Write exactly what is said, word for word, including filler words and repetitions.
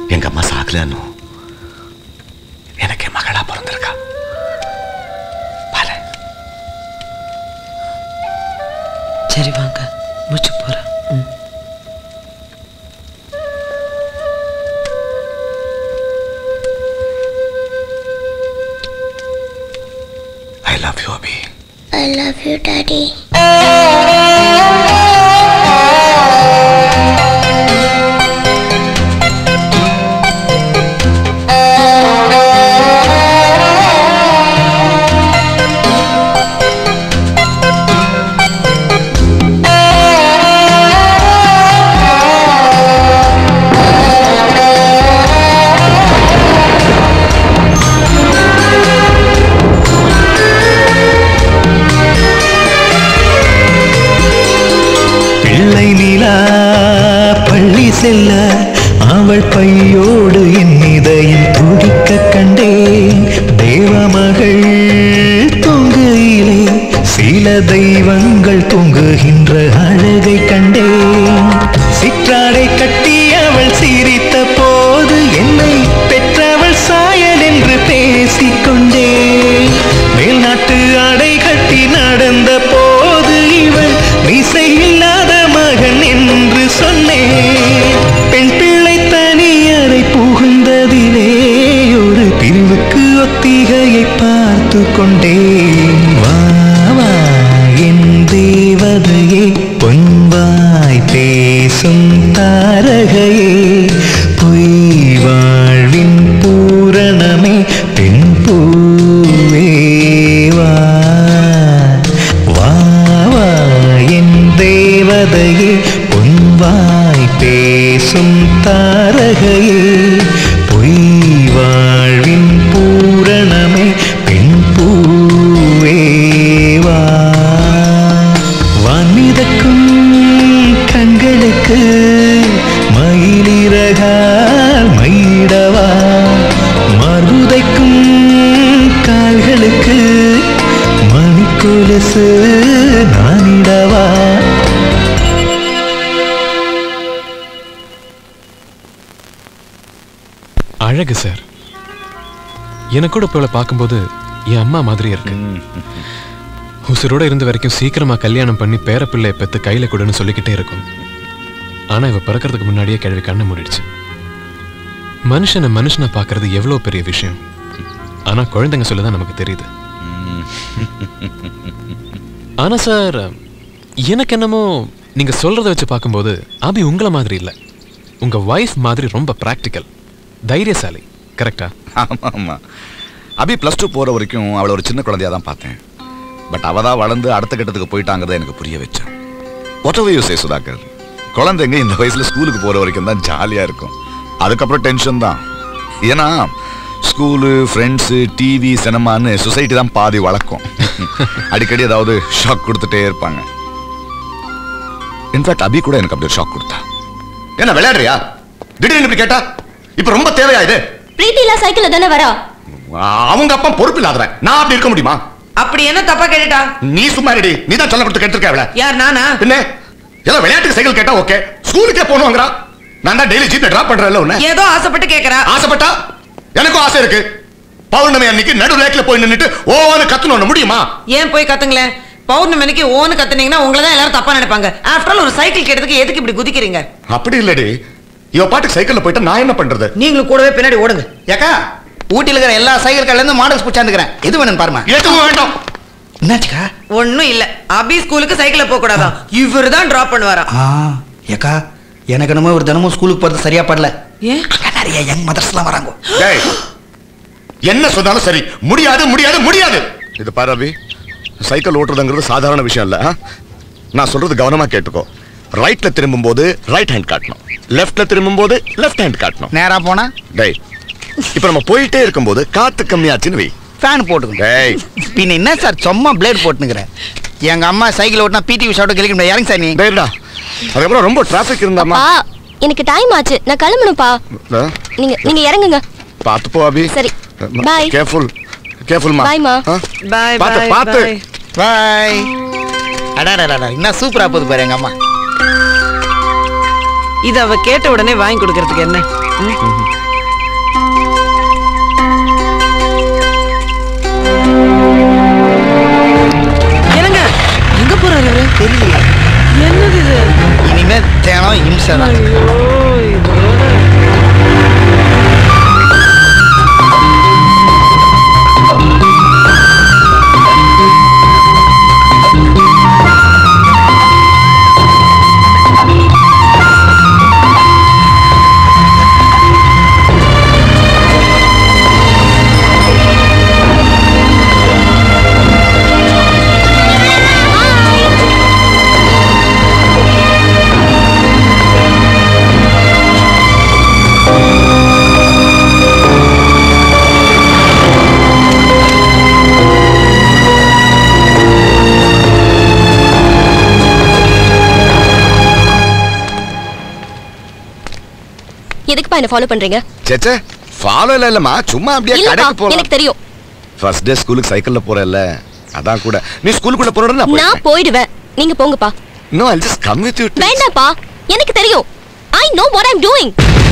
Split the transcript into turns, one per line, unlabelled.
எங்க அம்மா சாகலன்னு எனக்கு மகளா பிறந்திருக்கா. பாரு.
சரி வாங்க, முடிச்சு போறேன்.
I love you, Abhi.
I love you, Daddy.
பள்ளி செல்ல அவள் பையோடு என் இதயம் துடிக்க கண்டேன். தேவமகள் தொங்குயிலே சில தெய்வங்கள் தொங்குகின்ற அழகை கண்டேன். சிற்றாடை கட்டி அவள் சிரித்த போது என்னை பெற்றவள் சாயல் என்று பேசிக்கொண்டேன். மேல்நாட்டு ஆடை கட்டி நடந்த போது இவள் மீசை இல்லாத மகன் என்று சொன்னேன். பெண் பிள்ளை தனியறை புகுந்ததிலே ஒரு பிரிவுக்கு ஒத்திகையை பார்த்து கொண்டேன். வா வா என் தேவதையே, பொன்வாய் பேசும் தாரகையே, பொய் வாழ்வின் பூரணமே, பெண் பூவே வா வா வா என் தேவதையே, பொன்வாய் பேசும் தாரகையே, பொய் வாழ்வின் பூரணமே, பெண் பூவே வா. வான்மிதக்கும் கண்களுக்கு மயிலிறகால் மயிடவா, மருதைக்கும் கால்களுக்கு மணிக்கொலுசு நானிடவா.
அழகு சார். எனக்கு கூட போல பார்க்கும்போது என் அம்மா மாதிரி இருக்கு. உசுரோட இருந்த வரைக்கும் சீக்கிரமா கல்யாணம் பண்ணி பேரப்பிள்ளைய பெத்து கையில கொடுன்னு சொல்லிக்கிட்டே இருக்கும். ஆனா இவ பிறக்கிறதுக்கு முன்னாடியே கிழவி கண்ணை மூடிடுச்சு. மனுஷனை மனுஷனை பார்க்கறது எவ்வளவு பெரிய விஷயம். ஆனா குழந்தைங்க சொல்லதான் நமக்கு தெரியுது. ஆனா சார், எனக்கு என்னமோ நீங்க சொல்றத வச்சு பார்க்கும்போது அபி உங்களை மாதிரி இல்ல, உங்க வைஃப் மாதிரி ரொம்ப பிராக்டிக்கல், தைரியசாலி. கரெக்டா?
ஆமா ஆமா. அபி பிளஸ் டூ போற வரைக்கும் அவளை ஒரு சின்ன குழந்தையா தான் பார்த்தேன். பட் அவ தான் வளர்ந்து அடுத்த கட்டத்துக்கு போயிட்டாங்கிறத எனக்கு புரிய வச்சேன். வாட்டெவர் யூ சே சுதாகர், குழந்தைங்க இந்த வயசுல ஸ்கூலுக்கு போற வரைக்கும் தான் ஜாலியா இருக்கும். அதுக்கப்புறம் டென்ஷன் தான். ஏன்னா ஸ்கூலு, ஃப்ரெண்ட்ஸு, டிவி, சினிமான்னு சொசைட்டி தான் பாதி வளர்க்கும். அடிக்கடி ஏதாவது ஷாக் கொடுத்துட்டே இருப்பாங்க. இன்ஃபேக்ட் அபி கூட எனக்கு அப்படி ஒரு ஷாக் கொடுத்தா. என்ன விளையாடுறியா? திடீர்னு இப்படி கேட்டா இப்ப ரொம்ப தேவையா இது?
பிரீத்தில சைக்கிள்ல தானே வரா.
அவங்க அப்பா பொறுப்பு இல்லாதவன், நான் அப்படி இருக்க முடியுமா?
அப்படி என்ன தப்பா கேட்டா?
நீ சும்மா ரெடி. நீ தான் சொல்ல கொடுத்து கேட்டிருக்க அவளை.
யார் நானா?
என்ன ஏதோ விளையாட்டுக்கு சைக்கிள் கேட்டா ஓகே, ஸ்கூலுக்கே போகணுங்கிறா. நான் தான் டெய்லி ஜீப்ல டிராப் பண்றேன்ல உன்னை.
ஏதோ ஆசைப்பட்டு கேக்குறா.
ஆசைப்பட்டா எனக்கும் ஆசை இருக்கு. பௌர்ணமி அன்னைக்கு நடு லேக்ல போய் நின்னுட்டு ஓன்னு கத்தணும் முடியுமா?
ஏன் போய் கத்துங்களேன்? பௌர்ணமி அன்னைக்கு ஓன்னு கத்துனீங்கன்னா உங்களை தான் எல்லாரும் தப்பா நினைப்பாங்க. ஆஃப்டர் ஆல் ஒரு சைக்கிள் கேட்டதுக்கு எதுக்கு இப்படி குதிக்கிறீங்க?
அப்படி இல்லடி, இவ பாட்டுக்கு சைக்கிள்ல போயிட்டா நான் என்ன பண்றது?
நீங்களும் கூடவே பின்னாடி ஓடுங்க.
ஏக்கா, ஊட்டில இருக்கிற எல்லா சைக்கிள் கடையில இருந்து மாடல்ஸ் புடிச்சாந்துக்கிறேன். எது வேணும் பாருமா.
எதுவும் வேண்டாம்.
என்னாச்சுக்கா?
ஒண்ணும் இல்ல. அபி ஸ்கூலுக்கு சைக்கிள்ல போக கூடாதா? இவரு தான் டிராப் பண்ணுவாரா?
ஏக்கா, எனக்கு என்னமோ ஒரு தினமும் ஸ்கூலுக்கு போறது சரியா படல.
ஏன்?
நிறைய யங் மதர்ஸ் எல்லாம் வராங்க.
என்ன சொன்னாலும் சரி, முடியாது முடியாது முடியாது. இது பாரு அபி, சைக்கிள் ஓட்டுறதுங்கிறது சாதாரண விஷயம் இல்ல. நான் சொல்றது கவனமா கேட்டுக்கோ. ரைட்ல திரும்பும் போது ரைட் ஹேண்ட் காட்டணும், லெஃப்ட்ல திரும்பும் போது லெஃப்ட் ஹேண்ட் காட்டணும்.
நேரா போனா
டேய், இப்ப நம்ம போயிட்டே இருக்கும்போது காத்து கம்மியாச்சுன்னு வை,
ஃபேன் போட்டுக்கணும். டேய், பின்ன என்ன சார் சும்மா பிளேட் போட்டுக்கிறேன்? எங்க அம்மா சைக்கிள் ஓட்டினா பிடி உஷாவோட கிளிக்க முடியாது. இறங்க சார் நீ.
டேய்டா, அதுக்கப்புறம் ரொம்ப டிராஃபிக் இருந்தாமா.
எனக்கு டைம் ஆச்சு, நான் கிளம்பணும்ப்பா. நீங்க நீங்க இறங்குங்க.
பாத்து போ அபி.
சரி, பை.
கேர்ஃபுல் கேர்ஃபுல் மா.
பை மா.
Bye bye.
பாத்து பாத்து.
பை. அடடடடா, என்ன சூப்பரா போகுது பாரு எங்க அம்மா.
இத அவ கேட்ட உடனே வாங்கி கொடுக்கிறதுக்கு என்ன? என்னங்க எங்க போறாரு இவரு?
தெரியலையே.
என்னது இது?
இனிமே தினம் இம்சை தான்.
ஐயோ இதோட
எதுக்குப்பா என்ன ஃபாலோ பண்றீங்க?
சேச்சே ஃபாலோ இல்ல இல்லம்மா, சும்மா அப்படியே
இல்லப்பா,
கடைக்கு போலாம்.
எனக்கு தெரியும்.
ஃபர்ஸ்ட் டே ஸ்கூலுக்கு சைக்கிள்ல போறல்ல, அதான் கூட. நீ ஸ்கூலுக்குள்ள போறடா நான்
நான் போய்டுவேன். நீங்க போங்கப்பா.
No, I'll just come with you.
வேண்டாப்பா, எனக்கு தெரியும். I know what I'm doing.